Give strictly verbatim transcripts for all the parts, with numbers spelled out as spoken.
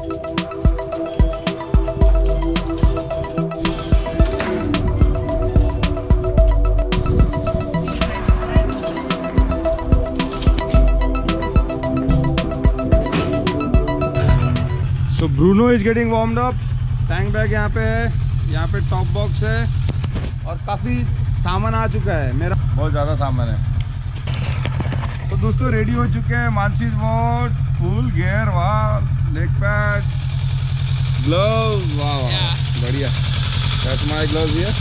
So Bruno is getting warmed up. Tank bag यहाँ पे है, यहाँ पे टॉप बॉक्स है और काफ़ी सामान आ चुका है। मेरा बहुत ज़्यादा सामान है। तो दोस्तों रेडी हो चुके हैं। मानसी मोड, फुल गियर, वाह, लेग पैड, ग्लव्स, वाह वाह बढ़िया। That's my gloves here.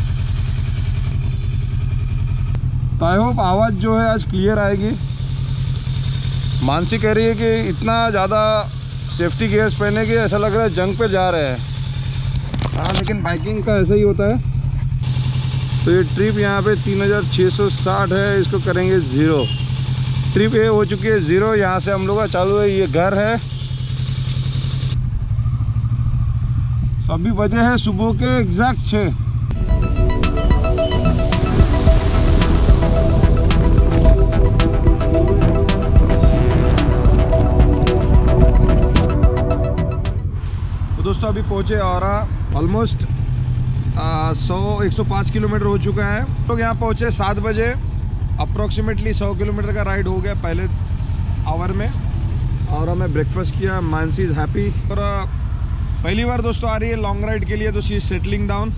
तो आई होप आवाज़ जो है आज क्लियर आएगी। मानसी कह रही है कि इतना ज़्यादा सेफ्टी गियर्स पहने के ऐसा लग रहा है जंग पे जा रहे हैं। हाँ लेकिन बाइकिंग का ऐसा ही होता है। तो ये ट्रिप यहाँ पे तीन हज़ार छः सौ साठ है, इसको करेंगे ज़ीरो। ट्रिप ये हो चुकी है ज़ीरो। यहाँ से हम लोग का चालू है, ये घर है। अभी बजे है सुबह के एग्जैक्ट छः। दोस्तों अभी पहुँचे आरा, ऑलमोस्ट सौ एक सौ पाँच किलोमीटर हो चुका है। लोग तो यहाँ पहुँचे सात बजे। अप्रॉक्सीमेटली सौ किलोमीटर का राइड हो गया पहले आवर में। और हमें ब्रेकफास्ट किया। Mansi is happy. और पहली बार दोस्तों आ रही है लॉन्ग राइड के लिए, तो शी इज सेटलिंग डाउन।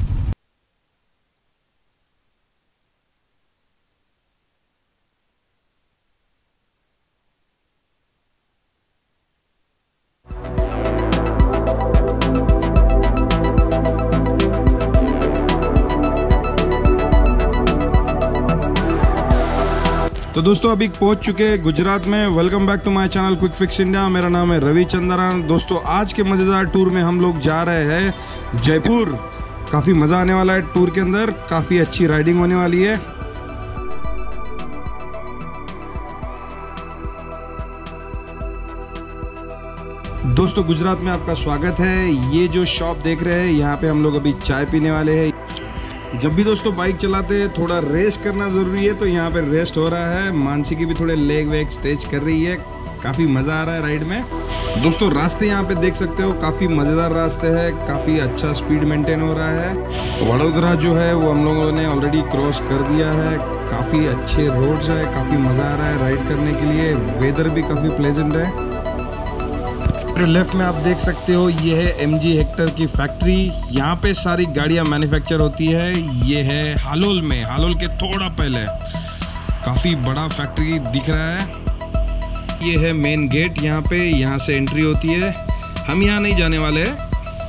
तो दोस्तों अभी पहुंच चुके हैं गुजरात में। Welcome back to my channel quick fix India. मेरा नाम है रवि चंद्रन। दोस्तों आज के मज़ेदार टूर में हम लोग जा रहे हैं जयपुर। काफ़ी मज़ा आने वाला है टूर के अंदर, काफ़ी अच्छी राइडिंग होने वाली है। दोस्तों गुजरात में आपका स्वागत है। ये जो शॉप देख रहे हैं यहाँ पे हम लोग अभी चाय पीने वाले हैं। जब भी दोस्तों बाइक चलाते हैं थोड़ा रेस्ट करना ज़रूरी है, तो यहाँ पे रेस्ट हो रहा है। मानसी की भी थोड़े लेग वेग स्ट्रेच कर रही है। काफ़ी मज़ा आ रहा है राइड में। दोस्तों रास्ते यहाँ पे देख सकते हो, काफ़ी मज़ेदार रास्ते हैं, काफ़ी अच्छा स्पीड मेंटेन हो रहा है। वडोदरा जो है वो हम लोगों ने ऑलरेडी क्रॉस कर दिया है। काफ़ी अच्छे रोड्स है, काफ़ी मज़ा आ रहा है राइड करने के लिए। वेदर भी काफ़ी प्लेजेंट है। लेफ्ट में आप देख सकते हो ये है एम जी हेक्टर की फैक्ट्री। यहाँ पे सारी गाड़ियाँ मैन्युफैक्चर होती है। ये है हालोल में, हालोल के थोड़ा पहले। काफ़ी बड़ा फैक्ट्री दिख रहा है। ये है मेन गेट, यहाँ पे यहाँ से एंट्री होती है। हम यहाँ नहीं जाने वाले हैं।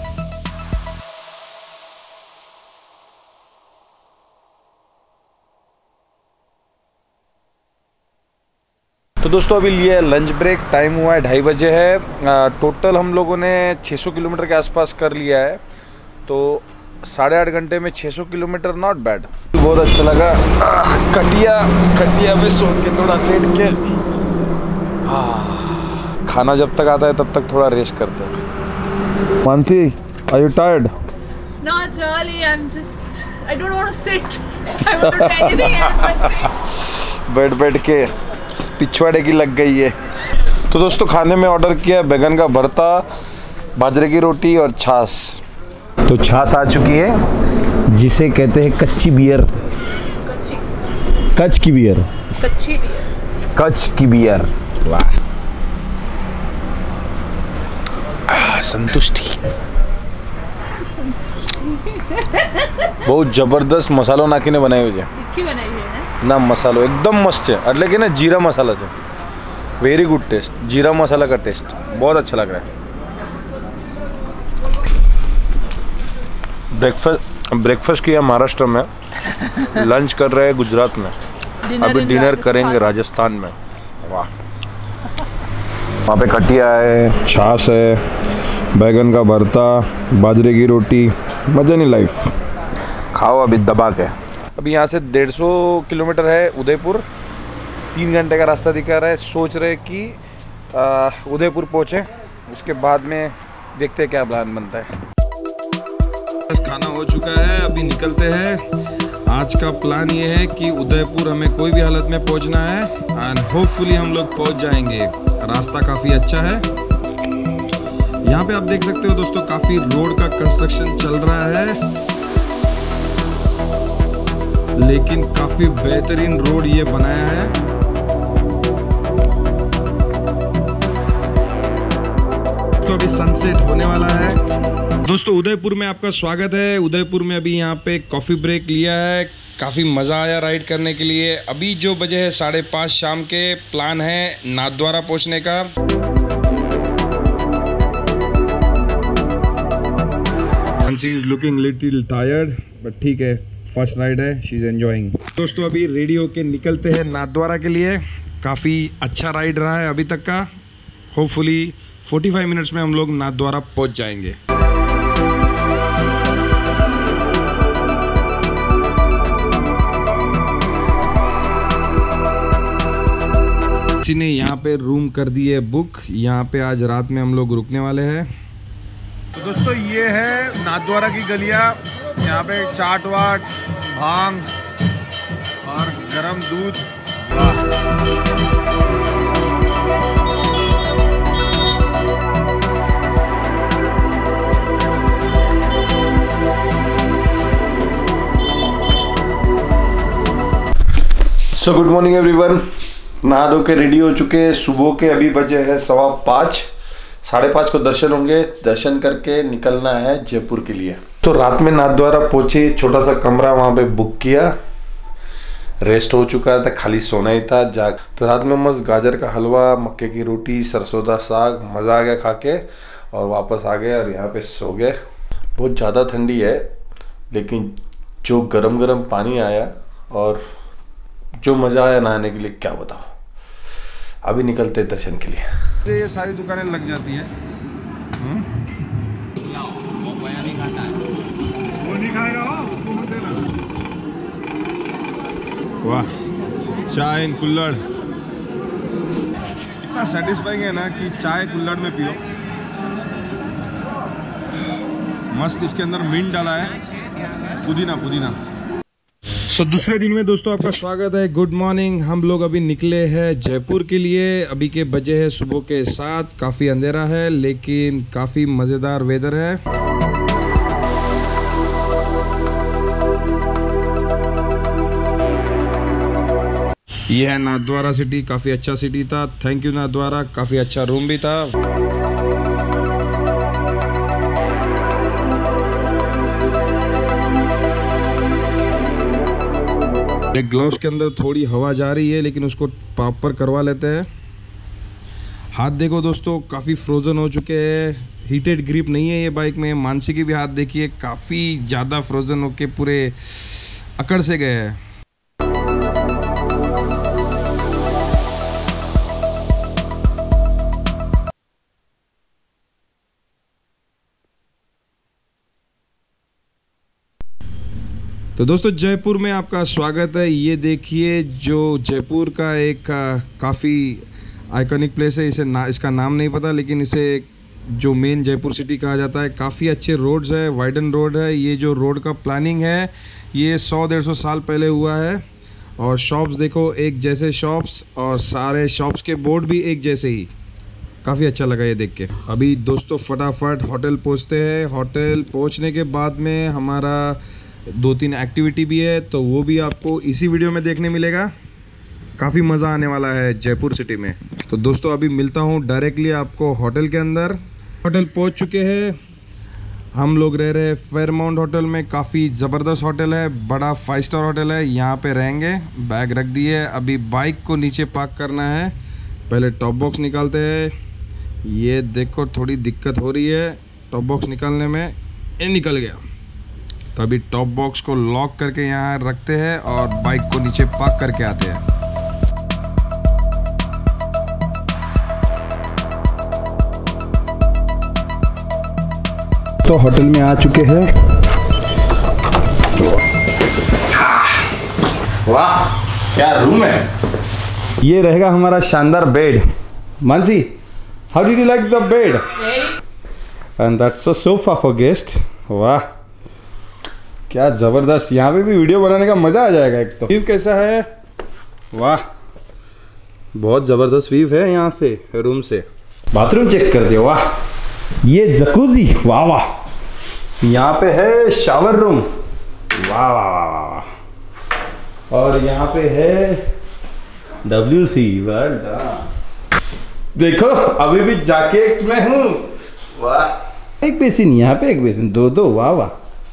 तो दोस्तों अभी लिए लंच ब्रेक, टाइम हुआ है ढाई बजे है। आ, टोटल हम लोगों ने छह सौ किलोमीटर के आसपास कर लिया है। तो साढ़े आठ घंटे में छह सौ किलोमीटर, नॉट बैड। बहुत अच्छा लगा। आ, खटिया खटिया में सो के थोड़ा लेट के। हाँ, खाना जब तक आता है तब तक थोड़ा रेस्ट करते हैं। Mansi, are you tired? Not really, I'm just, I don't want to sit. I want to do anything else but sit. बैठ बैठ के पिछवाड़े की लग गई है। तो दोस्तों खाने में ऑर्डर किया बैगन का भरता, बाजरे की रोटी और छाछ। तो छाछ आ चुकी है, जिसे कहते हैं कच्ची बियर। कच्ची कच्छ की बियर, कच्ची बियर, कच्छ की बियर। वाह, संतुष्टि। बहुत जबरदस्त मसालो नाखीने बनाई हुई है। बनाई हुई है ना मसालो एकदम मस्त है। એટલે કે ना जीरा मसाला है, वेरी गुड टेस्ट। जीरा मसाला का टेस्ट बहुत अच्छा लग रहा है। ब्रेकफास्ट ब्रेकफास्ट किया महाराष्ट्र में, लंच कर रहे हैं गुजरात में, अभी डिनर करेंगे राजस्थान में। वाह, वहाँ पे खटिया है, छाछ है, बैगन का भरता, बाजरे की रोटी। मजा नहीं लाइफ, खाओ अभी दबा के। अभी यहाँ से डेढ़ सौ किलोमीटर है उदयपुर। तीन घंटे का रास्ता दिखा रहा है। सोच रहे कि उदयपुर पहुँचे, उसके बाद में देखते हैं क्या प्लान बनता है। खाना हो चुका है, अभी निकलते हैं। आज का प्लान ये है कि उदयपुर हमें कोई भी हालत में पहुँचना है एंड होपफुली हम लोग पहुँच जाएंगे। रास्ता काफ़ी अच्छा है। यहाँ पे आप देख सकते हो दोस्तों काफी रोड का कंस्ट्रक्शन चल रहा है, लेकिन काफी बेहतरीन रोड ये बनाया है। तो अभी सनसेट होने वाला है। दोस्तों उदयपुर में आपका स्वागत है। उदयपुर में अभी यहाँ पे कॉफ़ी ब्रेक लिया है, काफ़ी मज़ा आया राइड करने के लिए। अभी जो बजे है साढ़े पाँच शाम के, प्लान है नाथद्वारा पहुँचने का। She is looking little tired but ठीक है, फर्स्ट राइड है, शी इज़ एंजॉइंग। दोस्तों अभी रेडी होके निकलते हैं नाथद्वारा के लिए। काफ़ी अच्छा राइड रहा है अभी तक का। होपफुली पैंतालीस मिनट्स में हम लोग नाथद्वारा पहुँच जाएंगे। किसी ने यहाँ पे रूम कर दी है बुक। यहाँ पे आज रात में हम लोग रुकने वाले हैं। तो दोस्तों ये है नाथद्वारा की गलियाँ। यहाँ पे चाट वाट, भांग और गरम दूध। So good morning everyone. नहा धो के रेडी हो चुके हैं। सुबह के अभी बजे है सवा पाँच, साढ़े पाँच को दर्शन होंगे। दर्शन करके निकलना है जयपुर के लिए। तो रात में नाथद्वारा पहुंचे, छोटा सा कमरा वहां पे बुक किया। रेस्ट हो चुका था, खाली सोना ही था। जाग तो रात में मस्त गाजर का हलवा, मक्के की रोटी, सरसों साग, मज़ा आ गया खा के। और वापस आ गए और यहाँ पे सो गए। बहुत ज़्यादा ठंडी है, लेकिन जो गरम गरम पानी आया और जो मज़ा आया नहाने के लिए क्या बताओ। अभी निकलते हैं दर्शन के लिए। ये सारी दुकानें लग जाती है। वो नहीं खाएगा, वो मत देना। वाह, चाय इन कुल्हड़। इतना सेटिस्फाइंग है ना कि चाय कुल्हड़ में पियो। मस्त इसके अंदर मिंट डाला है, पुदीना पुदीना। सो so, दूसरे दिन में दोस्तों आपका स्वागत है। Good morning. हम लोग अभी निकले हैं जयपुर के लिए। अभी के बजे है सुबह के सात। काफ़ी अंधेरा है लेकिन काफ़ी मज़ेदार वेदर है। ये है नाथद्वारा सिटी। काफ़ी अच्छा सिटी था। Thank you Nathdwara. काफ़ी अच्छा रूम भी था। एक ग्लव्स के अंदर थोड़ी हवा जा रही है, लेकिन उसको प्रॉपर करवा लेते हैं। हाथ देखो दोस्तों, काफ़ी फ्रोज़न हो चुके हैं। हीटेड ग्रिप नहीं है ये बाइक में। मानसी की भी हाथ देखिए, काफ़ी ज़्यादा फ्रोज़न होके पूरे अकड़ से गए हैं। तो दोस्तों जयपुर में आपका स्वागत है। ये देखिए जो जयपुर का एक काफ़ी आइकॉनिक प्लेस है। इसे ना इसका नाम नहीं पता, लेकिन इसे जो मेन जयपुर सिटी कहा जाता है। काफ़ी अच्छे रोड्स है, वाइडन रोड है। ये जो रोड का प्लानिंग है ये सौ डेढ़ सौ साल पहले हुआ है। और शॉप्स देखो एक जैसे शॉप्स, और सारे शॉप्स के बोर्ड भी एक जैसे ही। काफ़ी अच्छा लगा ये देख के। अभी दोस्तों फटाफट होटल पहुँचते हैं। होटल पहुँचने के बाद में हमारा दो तीन एक्टिविटी भी है, तो वो भी आपको इसी वीडियो में देखने मिलेगा। काफ़ी मज़ा आने वाला है जयपुर सिटी में। तो दोस्तों अभी मिलता हूँ डायरेक्टली आपको होटल के अंदर। होटल पहुँच चुके हैं हम लोग। रह रहे फेयरमाउंट होटल में। काफ़ी ज़बरदस्त होटल है, बड़ा फाइव स्टार होटल है। यहाँ पे रहेंगे। बैग रख दिए। अभी बाइक को नीचे पार्क करना है। पहले टॉप बॉक्स निकालते हैं। ये देखो थोड़ी दिक्कत हो रही है टॉप बॉक्स निकालने में। ये निकल गया। तो अभी टॉप बॉक्स को लॉक करके यहाँ रखते हैं और बाइक को नीचे पार्क करके आते हैं। तो होटल में आ चुके हैं। वाह क्या रूम है। ये रहेगा हमारा शानदार bed. Mansi, how did you like the bed? And that's a sofa for guest. वाह क्या जबरदस्त। यहाँ पे भी वीडियो बनाने का मजा आ जाएगा। एक तो व्यू कैसा है, वाह बहुत जबरदस्त व्यू है यहाँ से रूम से। बाथरूम चेक कर दियो, वाह ये जकूजी, वाह वाह। यहाँ पे है शावर रूम, वाह वाह वाह। और यहाँ पे है डब्ल्यू सी, वेल डन। देखो अभी भी जैकेट में हूँ, वाह। एक बेसिन यहाँ पे, एक बेसिन, दो दो, वाह वाह।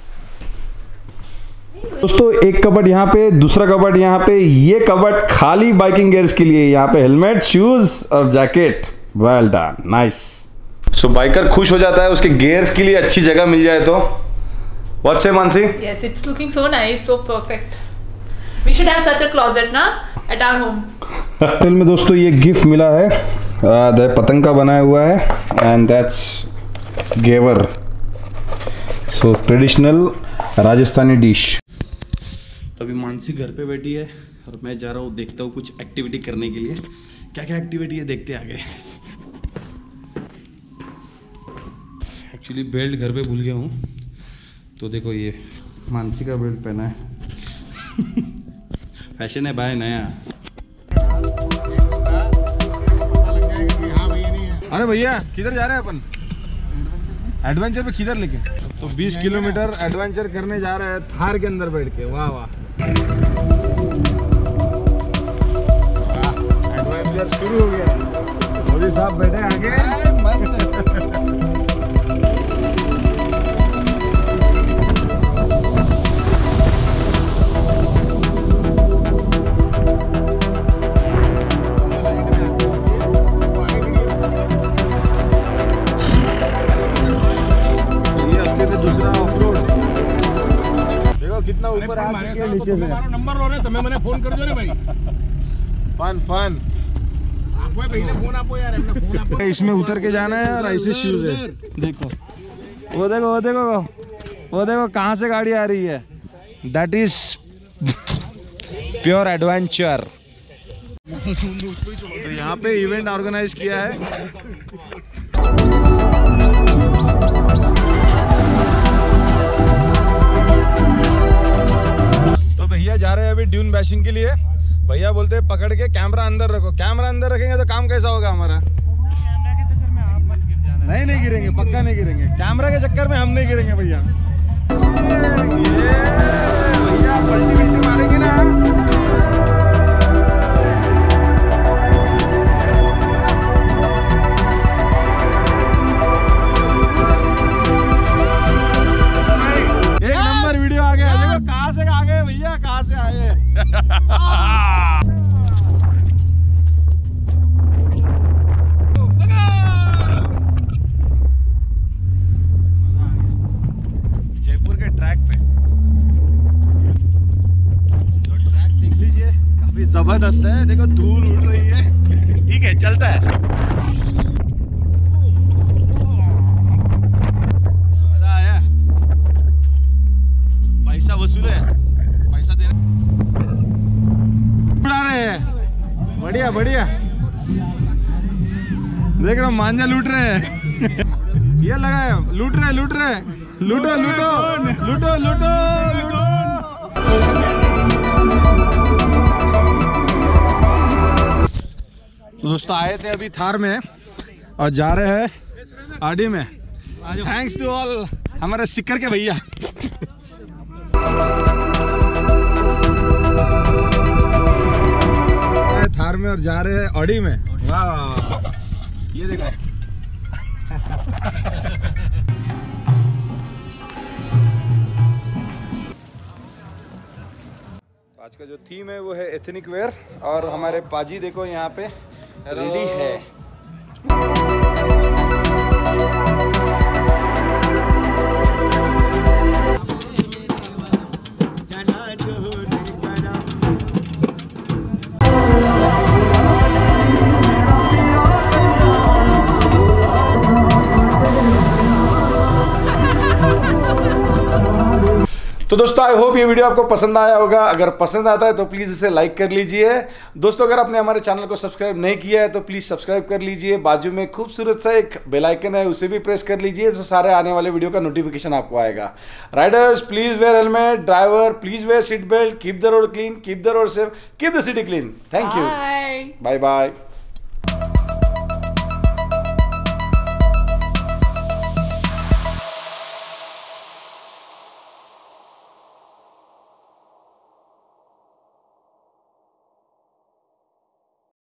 दोस्तों एक कबर्ड यहाँ पे, दूसरा कबर्ड यहाँ पे। ये कबर्ड खाली बाइकिंग गियर्स के लिए, यहाँ पे हेलमेट, शूज और jacket, well done, nice. So biker खुश हो जाता है उसके गियर्स के लिए अच्छी जगह मिल जाए तो। What say Mansi? Yes, it's looking so nice, so perfect. We should have such a closet ना at our home. होटल में दोस्तों ये गिफ्ट मिला है, uh, पतंग का बनाया हुआ है, and that's ghevar, so traditional Rajasthani dish. तो अभी मानसी घर पे बैठी है और मैं जा रहा हूँ, देखता हूँ कुछ एक्टिविटी करने के लिए। क्या क्या एक्टिविटी है देखते आगे। एक्चुअली बेल्ट घर पे भूल गया हूँ, तो देखो ये मानसी का बेल्ट पहना है। फैशन है भाई नया। अरे भैया किधर जा रहे हैं अपन? एडवेंचर पे किधर? लेकिन तो बीस किलोमीटर एडवेंचर करने जा रहे हैं थार के अंदर बैठ के, वाह वाह। एडवेंचर शुरू हो गया, मोदी साहब बैठे आगे। कितना ऊपर आ चुके हैं, नीचे से नंबर लो रहे, तुम्हें मैंने फोन कर दो रे भाई। फन फन आपको पहले फोन आपको यार, हमने फोन आपको। इसमें उतर के जाना है और ऐसे शूज है, देखो वो देखो वो देखो वो देखो कहाँ से गाड़ी आ रही है। That is pure adventure. तो यहाँ पे इवेंट ऑर्गेनाइज किया है। भैया जा रहे हैं अभी ड्यून बैशिंग के लिए। भैया बोलते हैं पकड़ के कैमरा अंदर रखो। कैमरा अंदर रखेंगे तो काम कैसा होगा हमारा? कैमरा के चक्कर में आप मत गिर जाना। नहीं नहीं गिरेंगे, पक्का नहीं गिरेंगे। कैमरा के चक्कर में हम नहीं गिरेंगे भैया। भैया पलटी पलटी मारेंगे ना। एक नंबर वीडियो आ गया। देखो कहाँ से आ गए भैया, कहाँ से आए। जयपुर के ट्रैक पे जो ट्रैक देख लीजिए, काफी जबरदस्त है। देखो धूल उड़ रही है, ठीक है चलता है। मजा आया, पैसा वसूल है, पैसा दे उड़ा रहे हैं। बढ़िया बढ़िया, देख रहा हूँ मांझा लूट रहे हैं। ये लगा है, लूट रहे लूट रहे, लूटो लूटो लूटो लूटो लूटो। दोस्तों आए थे अभी थार में और जा रहे हैं आरडी में। थैंक्स टू ऑल हमारे सिक्कर के भैया। थार में और जा रहे हैं ऑडी में, वाह। ये देखो आज का जो थीम है वो है एथनिक वेयर, और हमारे पाजी देखो यहाँ पे रेडी है। तो दोस्तों आई होप ये वीडियो आपको पसंद आया होगा। अगर पसंद आता है तो प्लीज़ इसे लाइक कर लीजिए। दोस्तों अगर आपने हमारे चैनल को सब्सक्राइब नहीं किया है तो प्लीज़ सब्सक्राइब कर लीजिए। बाजू में खूबसूरत सा एक बेल आइकन है, उसे भी प्रेस कर लीजिए तो सारे आने वाले वीडियो का नोटिफिकेशन आपको आएगा। Riders please wear helmet, driver please wear seat belt, keep the road clean, keep the road safe, keep the city clean. Thank you, bye bye.